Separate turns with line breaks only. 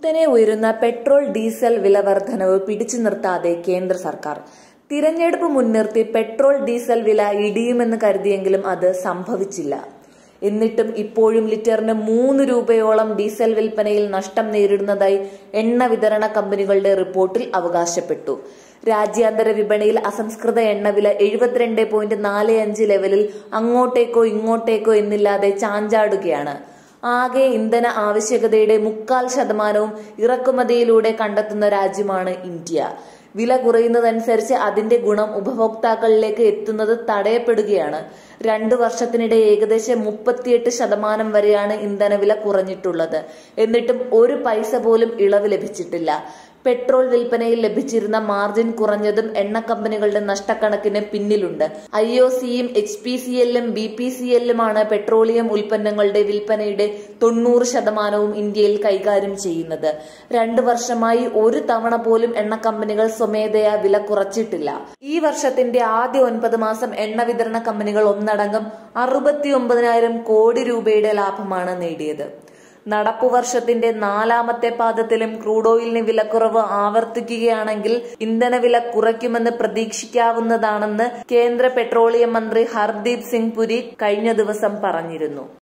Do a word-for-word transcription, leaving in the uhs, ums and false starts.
കുത്തനെ ഉയരുന്ന petrol diesel വില വർധനവ് പിടിച്ചു നിർത്താതെ കേന്ദ്ര സർക്കാർ. തിരഞ്ഞെടുപ്പ് മുൻനിർത്തി പെട്രോൾ ഡീസൽ വില ഇടിയുമെന്ന് കരുതിയെങ്കിലും അത് സംഭവിച്ചില്ല. എന്നിട്ടും ഇപ്പോഴും ലിറ്ററിന് മൂന്ന് രൂപയോളം ഡീസൽ വിൽപ്പനയിൽ നഷ്ടം നേരിടുന്നതായി എണ്ണ വിതരണ കമ്പനികളുടെ റിപ്പോർട്ടിൽ അവകാശപ്പെട്ടു. രാജ്യാന്തര വിപണിയിൽ അസംസ്കൃത എണ്ണവില എഴുപത്തിരണ്ട് പോയിന്റ് നാല് അഞ്ച് ലെവലിൽ അങ്ങോട്ടേക്കോ ഇങ്ങോട്ടേക്കോ എന്നില്ലാതെ ചാഞ്ചാടുകയാണ്. ആകെ ഇന്ധന ആവശ്യകതയുടെ മുക്കാൽ ശതമാനവും ഇറക്കുമതിയിലൂടെ കണ്ടെത്തുന്ന രാജ്യമാണ് ഇന്ത്യ. വില കുറയുന്നതനുസരിച്ച് അതിന്റെ ഗുണം ഉപഭോക്താക്കളിലേക്ക് എത്തുന്നത് തടയപ്പെടുകയാണ്. രണ്ടു വർഷത്തിനിടെ ഏകദേശം മുപ്പത്തിയെട്ട് ശതമാനം വരെയാണ് ഇന്ധനവില കുറഞ്ഞിട്ടുള്ളത്. എന്നിട്ടും ഒരു പൈസ പോലും ഇളവ് ലഭിച്ചിട്ടില്ല. പെട്രോൾ വിൽപ്പനയിൽ ലഭിച്ചിരുന്ന മാർജിൻ കുറഞ്ഞതും എണ്ണ കമ്പനികളുടെ നഷ്ടക്കണക്കിന് പിന്നിലുണ്ട്. ഐ ഒ സിയും എച്ച് പി സി എല്ലും ബി പി സി എല്ലുമാണ് പെട്രോളിയം ഉൽപ്പന്നങ്ങളുടെ വിൽപ്പനയുടെ തൊണ്ണൂറ് ശതമാനവും ഇന്ത്യയിൽ കൈകാര്യം ചെയ്യുന്നത്. രണ്ടു വർഷമായി ഒരു തവണ പോലും എണ്ണ കമ്പനികൾ സ്വമേധയാ വില കുറച്ചിട്ടില്ല. ഈ വർഷത്തിന്റെ ആദ്യ ഒൻപത് മാസം എണ്ണ വിതരണ കമ്പനികൾ ഒന്നടങ്കം അറുപത്തി ഒമ്പതിനായിരം കോടി രൂപയുടെ ലാഭമാണ് നേടിയത്. നടപ്പു വർഷത്തിന്റെ നാലാമത്തെ പാദത്തിലും ക്രൂഡ് ഓയിലിന് വിലക്കുറവ് ആവർത്തിക്കുകയാണെങ്കിൽ ഇന്ധനവില കുറയ്ക്കുമെന്ന് പ്രതീക്ഷിക്കാവുന്നതാണെന്ന് കേന്ദ്ര പെട്രോളിയം മന്ത്രി ഹർദീപ് സിംഗ് പുരി കഴിഞ്ഞ ദിവസം പറഞ്ഞിരുന്നു.